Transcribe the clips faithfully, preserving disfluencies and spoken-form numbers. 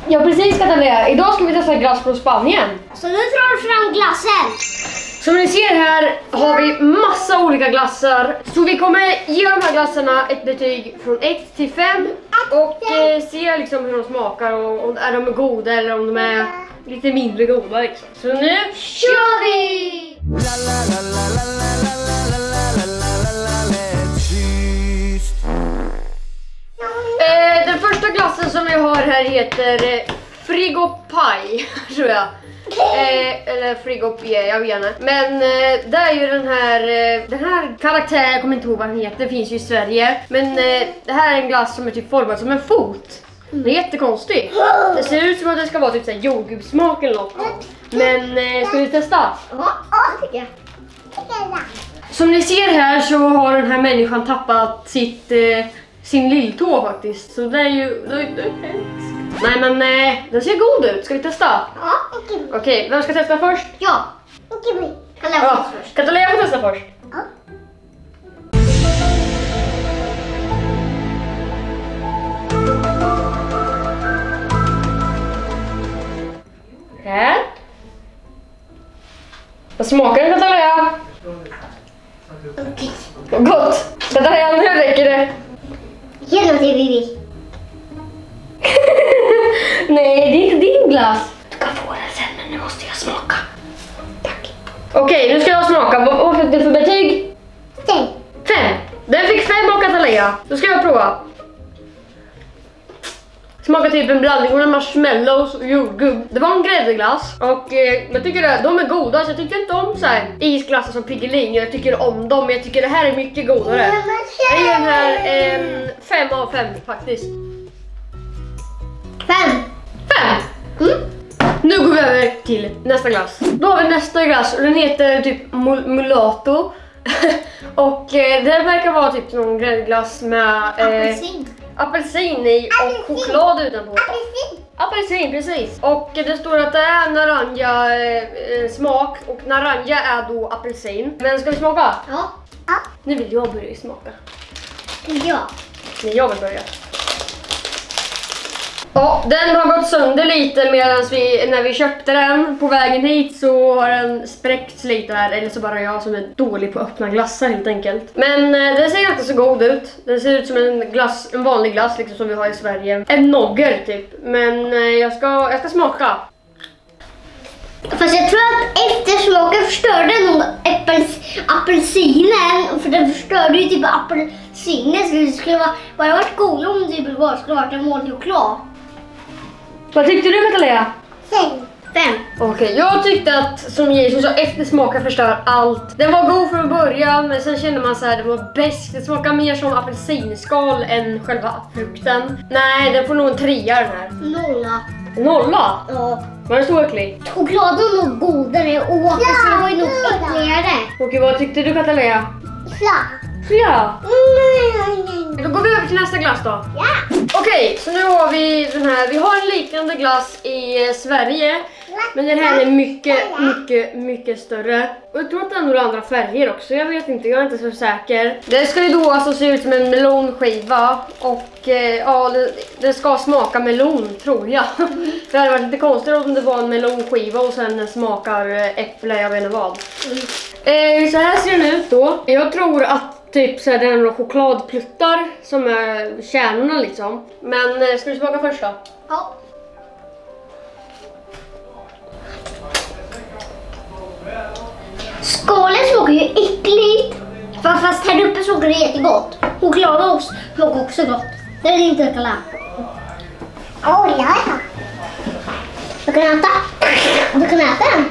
Ja precis Katalea, idag ska vi testa glass från Spanien. Så nu drar vi fram glassen. Som ni ser här har vi massa olika glassar. Så vi kommer ge de här glassarna ett betyg från ett till fem. Och eh, se liksom hur de smakar och om är de goda eller om de är lite mindre goda liksom. Så nu kör vi! Eh, den första glassen som vi har här heter eh, Frigopie, tror jag. Eh, eller Frigopie, jag vet inte. Men eh, det är ju den här eh, den här karaktären, jag kommer inte ihåg vad den heter, finns ju i Sverige. Men eh, det här är en glass som är typ formad som en fot. Det är jättekonstigt. Det ser ut som att det ska vara typ såhär jordgubbssmak eller något. Men eh, ska vi testa? Ja, tycker jag. Som ni ser här så har den här människan tappat sitt eh, sin lilltå faktiskt. Så det är ju det är, det är hemskt. Nej men eh, den ser god ut. Ska vi testa? Ja, okej. Okej, okay, vem ska testa först? Ja, okej. Kan jag Ja, först? Katalea får testa först. Ja. Här. Vad smakar den, Katalea? Okej. Gott! Katalea, nu räcker det. Ge den till Vivi. Nej, det är inte din glass. Du kan få den sen, men nu måste jag smaka. Tack. Okej, okay, nu ska jag smaka. Vad, vad fick du för betyg? Fem. Fem. Den fick fem av Katalea. Då ska jag prova. Smakar typ en blandning av marshmallows och jordgubb. Det var en gräddglass. Och eh, jag tycker att de är goda. Så jag tycker inte om så här isglassar som Piggelin. Jag tycker om dem, men jag tycker det här är mycket godare. Jag ger den här eh, fem av fem faktiskt. Fem. Fem! Mm. Nu går vi över till nästa glass. Då har vi nästa glass och den heter typ mul Mulatto. Och eh, det verkar vara typ någon gräddglass med eh, Apelsin. apelsin i och Apelsin. choklad utanpå. Apelsin. Apelsin, precis. Och det står att det är naranja eh, smak och naranja är då apelsin. Men ska vi smaka? Ja. Ja. Nu vill jag börja smaka. Ja. Nej, jag vill börja. Ja, den har gått sönder lite medan vi, när vi köpte den på vägen hit så har den spräckts lite här. Eller så bara jag som är dålig på att öppna glassar helt enkelt. Men eh, den ser inte så god ut. Den ser ut som en glass, en vanlig glass liksom som vi har i Sverige. En nogger typ. Men eh, jag, ska, jag ska smaka. Fast jag tror att eftersmaken förstörde nog äppels, apelsinen. För den förstörde ju typ apelsinen. Så det skulle vara, bara varit god om det typ bara skulle varit en vanlig choklad. Vad tyckte du, Katalea? Fem. Fem. Okej, okay, jag tyckte att som Jesus sa, eftersmaken förstör allt. Den var god från början, men sen kände man så här, det var bäst. Det smakar mer som apelsinskal än själva frukten. Nej, den får nog en trea den här. Nolla. Nolla? Ja. Var den så äcklig? Chokladen var nog godare och apelsin var ju nog äckligare. Okej, vad tyckte du, Katalea? Ja. Ja. Mm. Då går vi över till nästa glass då. Ja. Okej, så nu har vi den här. Vi har en liknande glass i eh, Sverige. Men den här är mycket, mycket, mycket större. Och jag tror att det är några andra färger också. Jag vet inte, jag är inte så säker. Det ska ju då alltså se ut som en melonskiva. Och eh, ja, det, det ska smaka melon, tror jag. Mm. Det hade varit lite konstigt om det var en melonskiva och sen smakar äpple, jag vet inte vad. Mm. Eh, så här ser den ut då. Jag tror att typ så här, det är några chokladpluttar som är kärnorna liksom. Men eh, ska vi smaka först då? Ja. Skalen smakar ju äckligt. Fast här uppe smakar det jättegott. Chokladen också smakar också gott. Det är inte kalla. Åh, oh, ja. Du kan äta. Du kan äta den.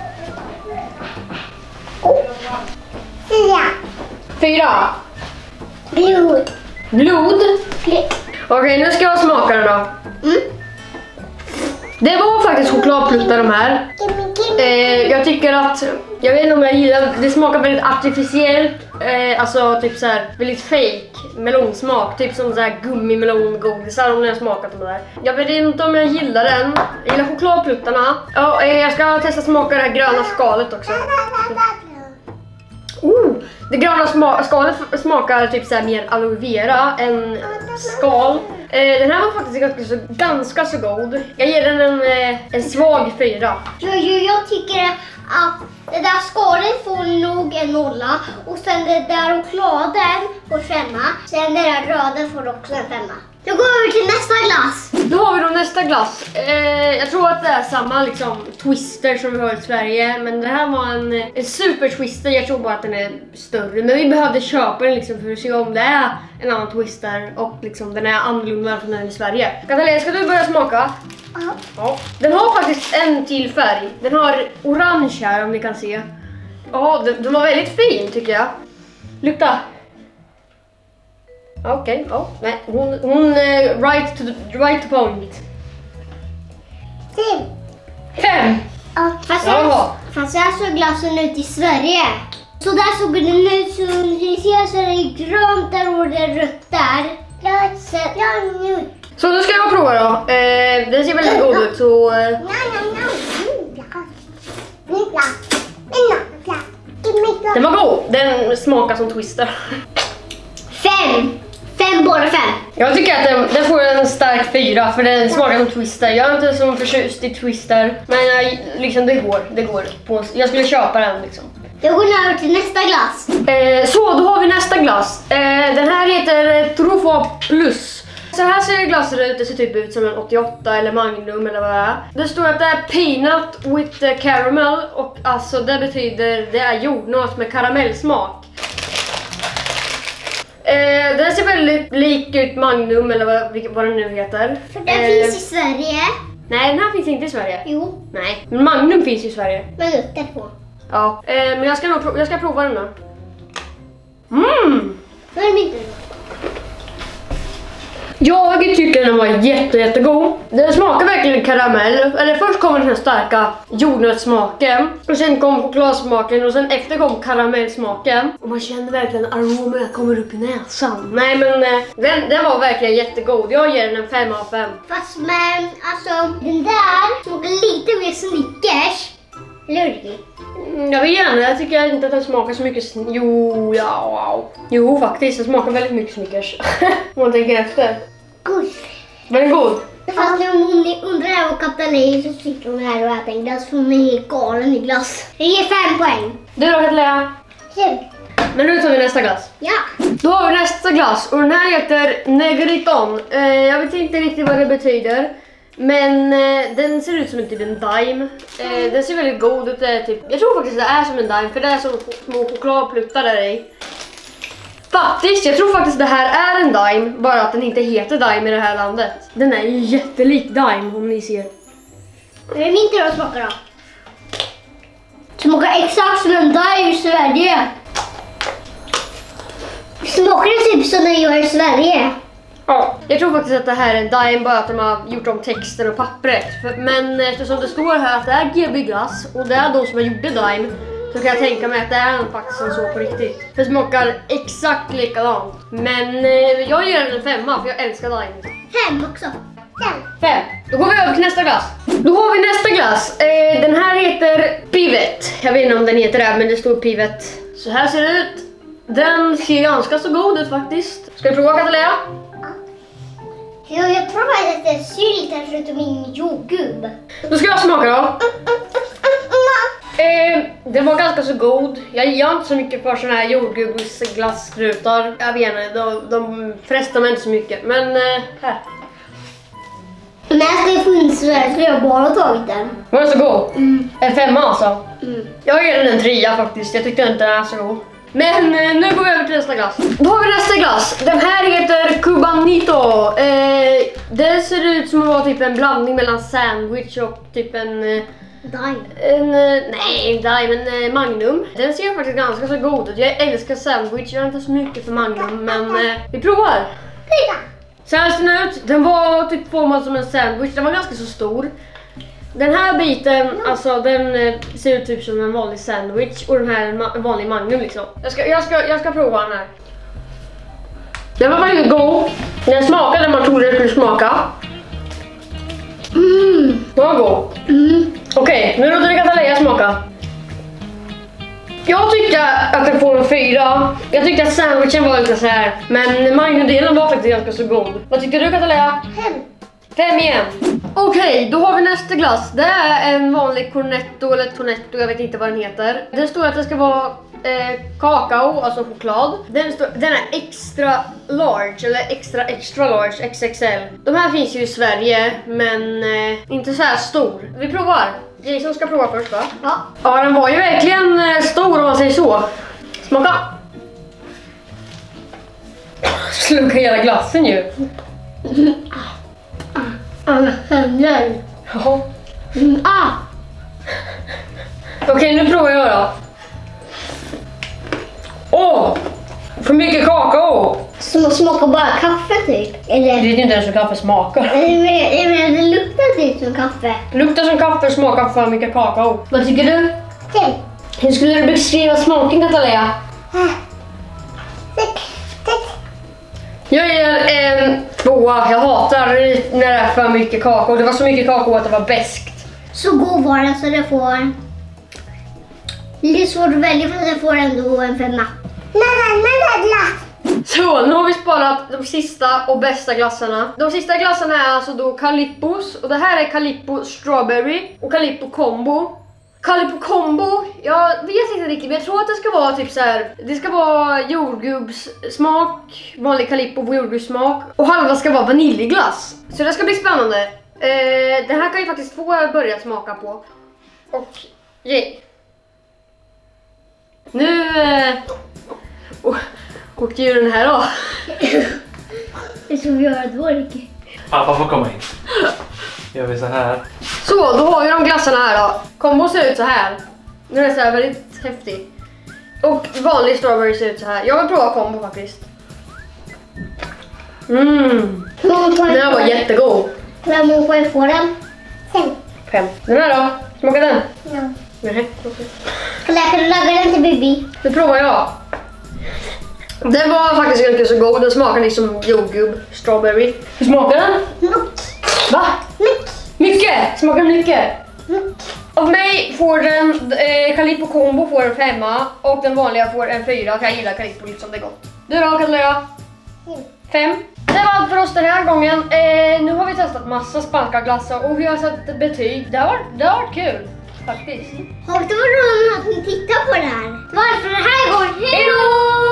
Oh. Fyra. Fyra. Blod. Blod. Blod. Okej, nu ska jag smaka den då. Mm. Det var faktiskt chokladpluttar de här. Eh, jag tycker att, jag vet inte om jag gillar, det smakar väldigt artificiellt. Eh, alltså typ så här väldigt fake melonsmak. Typ som så här gummimelongodisar om ni har smakat de där. Jag vet inte om jag gillar den. Jag gillar chokladpluttarna. Ja, eh, jag ska testa smaka det här gröna skalet också. Oh, det gröna sma skalet smakar typ så här mer aloe vera än skal. Eh, den här var faktiskt ganska så, ganska så god. Jag ger den en, eh, en svag fyra. Jag, jag, jag tycker att det där skalet får nog en nolla. Och sen det där chokladen får femma. Sen det där röda får också en femma. Då går vi över till nästa glass. Då har vi då nästa glass. Eh, jag tror att det är samma liksom, twister som vi har i Sverige. Men det här var en, en super twister. Jag tror bara att den är större. Men vi behövde köpa den liksom, för att se om det är en annan twister. Och liksom, den är annorlunda från den i Sverige. Katalin, ska du börja smaka? Ja. Ja. Den har faktiskt en till färg. Den har orange här om ni kan se. Ja, den, den var väldigt fin tycker jag. Lukta. Okej, okay, ja. Nej, hon, hon uh, right to the right point. Fem. Fem. Ja, fast, Jaha. fast så här såg glassen ut i Sverige. Så där såg den ut, så ni ser så är det grönt där och det är rött där. Rött, så, så nu ska jag prova då. Eh, den ser väldigt god ut så... Eh... Den var god. Den smakar som twister. Fem. Fem, båda fem. Jag tycker att den, den får en stark fyra för den smakar som twister. Jag är inte så förtjust i twister. Men jag, liksom det går. Det går på, jag skulle köpa den liksom. Då går vi över till nästa glass. Eh, så då har vi nästa glass. Eh, den här heter Truffa Plus. Så här ser glassen ut. Det ser typ ut som en åttioåtta eller Magnum eller vad det är. Det står att det är peanut with caramel. Och alltså det betyder det är jordnöt med karamellsmak. Eh, den ser väldigt lik ut Magnum eller vad, vad den nu heter. För den eh, finns i Sverige. Nej, den här finns inte i Sverige. Jo. Nej, men Magnum finns i Sverige. Men luktar på. Ja, eh, men jag ska nog prov- jag ska prova den då. Mm! Vad är det inte? Jag tycker den var jätte, jättegod. Den smakar verkligen karamell. Eller först kommer den här starka jordnötssmaken. Och sen kom chokladsmaken. Och sen efter kom karamellsmaken. Och man känner verkligen aromen kommer upp i näsan. Nej men eh, den, den var verkligen jättegod. Jag ger den en fem av fem. Fast men alltså den där smakar lite mer Snickers. Lurgig. Mm, jag vet inte, jag tycker inte att den smakar så mycket. sn- Jo, ja, wow. Jo faktiskt, den smakar väldigt mycket Snickers. Om man tänker efter. God. Var den god? Fast om ni undrar vad Katalin så sitter hon här och äter en glass för hon är helt galen i glass. Jag ger fem poäng. Du då Katalin? Sju. Men nu tar vi nästa glass. Ja. Då har vi nästa glass och den här heter Negriton. Eh, jag vet inte riktigt vad det betyder. Men eh, den ser ut som en typ en Dime. Eh, den ser väldigt god ut. Eh, typ. Jag tror faktiskt det är som en Dime för det är som små chokladpluttar där i. Faktiskt, jag tror faktiskt det här är en Dime. Bara att den inte heter Dime i det här landet. Den är ju jättelik Dime om ni ser. Det är inte då smakar då. Smakar exakt som en Dime i Sverige. Smakar det typ som den gör i Sverige? Ja, jag tror faktiskt att det här är en Dime bara att de har gjort om texten och pappret. För, men eftersom det står här att det är G B glass och det är de som har gjort Dime så kan jag tänka mig att det är faktiskt en så på riktigt. För det smakar exakt likadant. Men eh, jag ger den en femma för jag älskar Dime. Fem också. Fem. Fem. Då går vi över till nästa glass. Då har vi nästa glass. Eh, den här heter Pivot. Jag vet inte om den heter det men det står Pivot. Så här ser det ut. Den ser ganska så god ut faktiskt. Ska vi prova Katalin? Jag, jag tror att det är sylt här förutom min jordgubb. Då ska jag smaka då. Eh, den var ganska så god. Jag gör inte så mycket för såna här jordgubbsglassrutor. Jag vet inte, de, de frestar mig inte så mycket. Men eh, här. Men jag ska ju funnits så här, så jag bara tagit den. Var den så god? Mm. En femma alltså. Mm. Jag ger den en trea faktiskt. Jag tyckte inte den är så god. Men eh, nu går vi över till nästa glass. Då har vi nästa glass. Den här heter Cubanito. Eh, det ser ut som att vara typ en blandning mellan sandwich och typ en... Eh, Dime. En, nej, inte en eh, Magnum. Den ser faktiskt ganska så god ut. Jag älskar sandwich, jag är inte så mycket för Magnum. Men eh, vi provar. Så här ser den ut. Den var typ formad som en sandwich. Den var ganska så stor. Den här biten, alltså den eh, ser ut typ som en vanlig sandwich. Och den här är en ma- vanlig Magnum liksom. Jag ska, jag, ska, jag ska prova den här. Den var väldigt god. Den smakade när man trodde den skulle smaka. Mm. Den var god. Mm. Okej, okay, nu låter vi Katalin smaka. Jag tyckte att den får en fyra. Jag tyckte att sandwichen var lite så här. Men majonnäsen var faktiskt ganska så god. Vad tycker du, Katalea? Fem. Fem igen. Okej, okay, då har vi nästa glass. Det är en vanlig cornetto eller tonetto, jag vet inte vad den heter. Det står att det ska vara eh, kakao, alltså choklad. Den, står, den är extra large, eller extra extra large, X X L. De här finns ju i Sverige, men eh, inte så här stor. Vi provar. Jason ska prova först, va? Ja. Ja, den var ju verkligen eh, stor om man säger så. Smaka. Slunka hela glassen ju. Alla händer. Jaha. Mm, ah. Okej, okay, nu provar jag då. Åh! Oh, för mycket kakao! Som smakar bara kaffe typ. Eller... Jag vet inte ens hur kaffe smakar. Eller men det luktar typ som kaffe. Luktar som kaffe, smakar för mycket kakao. Vad tycker du? Fem. Hur skulle du beskriva smaken, Katalea? Sex. Jag ger en tvåa. Jag hatar när det är för mycket kakao. Det var så mycket kakao att det var bäst. Så god var det så det får... Det är svårt att välja för att det får ändå en femma. Så, nu har vi sparat de sista och bästa glassarna. De sista glassarna är alltså då Calippos. Och det här är Calippo Strawberry och Calippo Combo. Calippo Combo, jag vet inte riktigt, men jag tror att det ska vara typ så här. Det ska vara jordgubbssmak, vanlig Calippo jordgubbssmak. Och halva ska vara vaniljglass. Så det ska bli spännande. eh, Den här kan ju faktiskt få börja smaka på. Och, yeah. Nu eh, oh, åkte ju den här då. Det ska vi göra då, Ricky. Pappa får komma in. Gör vi så här. Så, då har vi de glassarna här då. Combo ser ut så här. Nu är det så här väldigt häftig. Och vanlig strawberry ser ut så här. Jag vill prova combo faktiskt. Mm. Den här var jättegod. Hur många poäng får den? Fem. Fem. Den här då? Smakar den? Ja. Nej, okej. Kan du laga den till Bibi? Nu provar jag. Den var faktiskt ganska så god. Den smakar liksom jordgubb, strawberry. Hur smakar den? Mycket. Va? Mycket. Mycket! Smakar mycket. Mycket. Av mig får den eh, Calippo Combo får en femma och den vanliga får en fyra. För jag gillar Calippo liksom, det är gott. Du då, Katalea? Mm. Fem. Det var allt för oss den här gången. Eh, nu har vi testat massa spanska glassar och vi har satt betyg. Det har varit, det har varit kul. Faktiskt. Och det var roligt att ni tittade på det här. Det var allt för den här gången. Hej då!